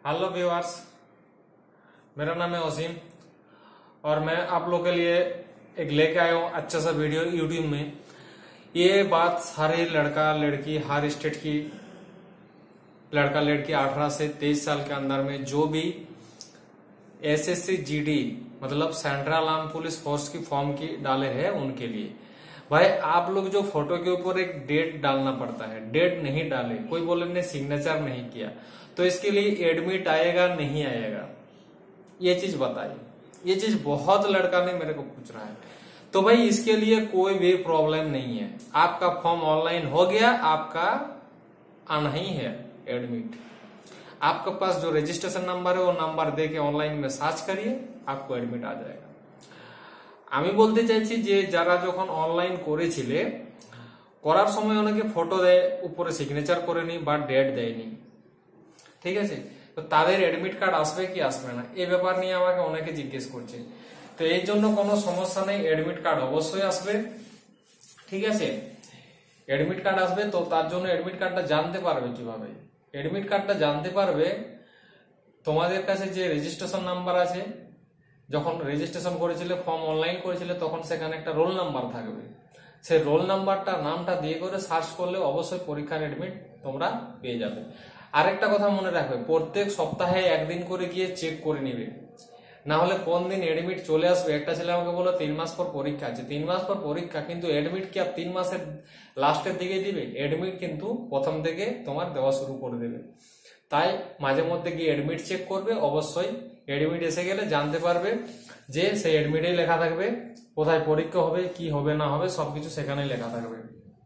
Hello viewers, मेरा नाम है वसीम और मैं आप लोग के लिए एक लेके आया हूँ अच्छा सा वीडियो यूट्यूब में। ये बात सारे लड़का लड़की हर स्टेट की लड़का लड़की 18 से 23 साल के अंदर में जो भी एसएससी जीडी मतलब सेंट्रल आर्म पुलिस फोर्स की फॉर्म की डाले हैं उनके लिए। भाई आप लोग जो फोटो के ऊपर एक डेट डालना पड़ता है, डेट नहीं डाले, कोई बोले ने सिग्नेचर नहीं किया तो इसके लिए एडमिट आएगा नहीं आएगा, ये चीज बताइए। ये चीज बहुत लड़का ने मेरे को पूछ रहा है। तो भाई इसके लिए कोई भी प्रॉब्लम नहीं है, आपका फॉर्म ऑनलाइन हो गया, आपका आना ही है एडमिट। आपके पास जो रजिस्ट्रेशन नंबर है वो नंबर दे के ऑनलाइन में सर्च करिए, आपको एडमिट आ जाएगा। আমি বলতে চাইছি যে যারা যখন অনলাইন করেছিলে করার সময় অনেকে ফটো দেয় উপরে সিগনেচার করেনি বা ডেট দেয়নি, ঠিক আছে? তো তাদের এডমিট কার্ড আসবে কি আসবে না এই ব্যাপার নিয়ে আমাকে অনেকে জিজ্ঞেস করছে। তো এর জন্য কোনো সমস্যা নেই, এডমিট কার্ড অবশ্যই আসবে, ঠিক আছে? এডমিট কার্ড আসবে। তো তার জন্য এডমিট কার্ডটা জানতে পারবে কিভাবে? এডমিট কার্ডটা জানতে পারবে তোমাদের কাছে যে রেজিস্ট্রেশন নাম্বার আছে, যখন রেজিস্ট্রেশন করেছিলে ফর্ম অনলাইন করেছিলে তখন সেখানে একটা রোল নাম্বার থাকবে, সেই রোল নাম্বারটা নামটা দিয়ে করে সার্চ করলে অবশ্যই পরীক্ষার এডমিট তোমরা পেয়ে যাবে। আরেকটা কথা মনে রাখবে, প্রত্যেক সপ্তাহে একদিন করে গিয়ে চেক করে নিবে, না হলে কোন দিন এডমিট চলে আসবে। একটা ছেলে আমাকে বললো 3 মাস পর পরীক্ষা আছে, 3 মাস পর পরীক্ষা, কিন্তু এডমিট কি আর 3 মাসের লাস্টের দিকে দিবে? এডমিট কিন্তু প্রথম থেকে তোমার দেওয়া শুরু করে দেবে। তাই মাঝে মধ্যে গিয়ে এডমিট চেক করবে, অবশ্যই এডমিট এসে গেলে জানতে পারবে যে সেই এডমিটেই লেখা থাকবে কোথায় পরীক্ষা হবে, কি হবে না হবে সবকিছু সেখানেই লেখা থাকবে।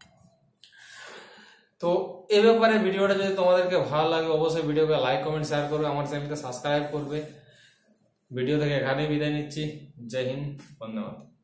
তো এ ব্যাপারে ভিডিওটা যদি তোমাদেরকে ভালো লাগে অবশ্যই ভিডিওকে লাইক কমেন্ট শেয়ার করবে, আমার চ্যানেলকে সাবস্ক্রাইব করবে। ভিডিও থেকে এখানেই বিদায় নিচ্ছি। জয় হিন্দ, ধন্যবাদ।